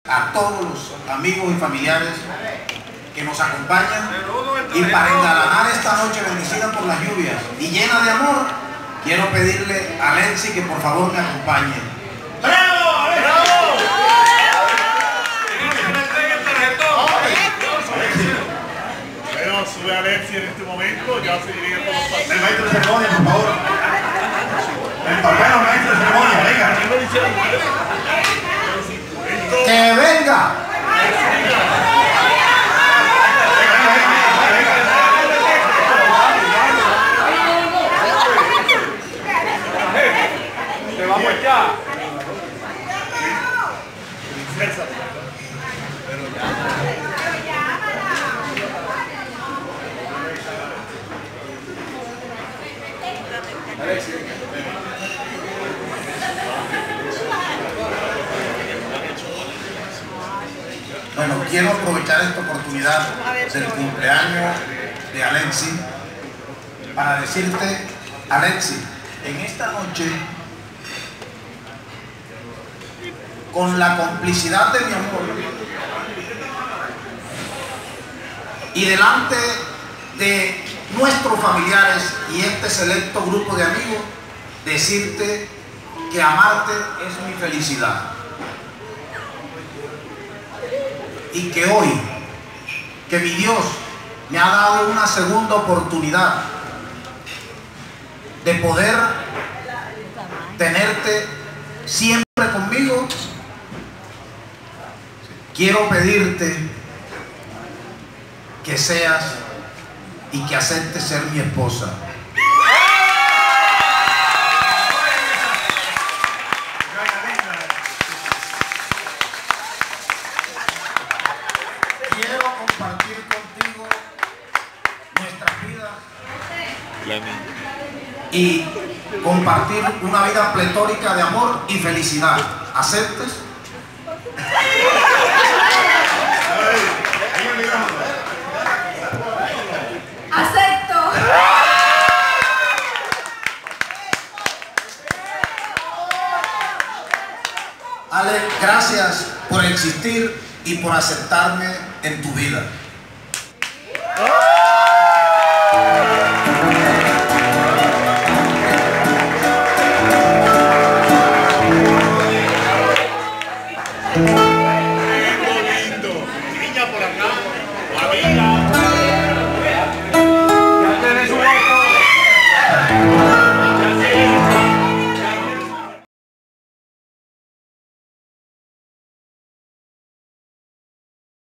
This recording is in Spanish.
a todos los amigos y familiares que nos acompañan, y para engalanar esta noche bendecida por las lluvias y llena de amor, quiero pedirle a Alexi que por favor me acompañe. ¡Bravo! ¡Bravo! Bueno, sube Alexi en este momento, ya se dirige por los pasos. El maestro de ceremonia, por favor. El papel maestro de ceremonia, venga. ¡Que venga! ¡Te vamos ya! Bueno, quiero aprovechar esta oportunidad del cumpleaños de Alexi para decirte, Alexi, en esta noche, con la complicidad de mi amor y delante de nuestros familiares y este selecto grupo de amigos, decirte que amarte es mi felicidad. Y que hoy, que mi Dios me ha dado una segunda oportunidad de poder tenerte siempre conmigo, quiero pedirte que seas y que aceptes ser mi esposa. Quiero compartir contigo nuestras vidas y compartir una vida pletórica de amor y felicidad. ¿Aceptes? ¡Acepto! Ale, gracias por existir y por aceptarme en tu vida. Lindo, lindo. Niña por acá, amiga.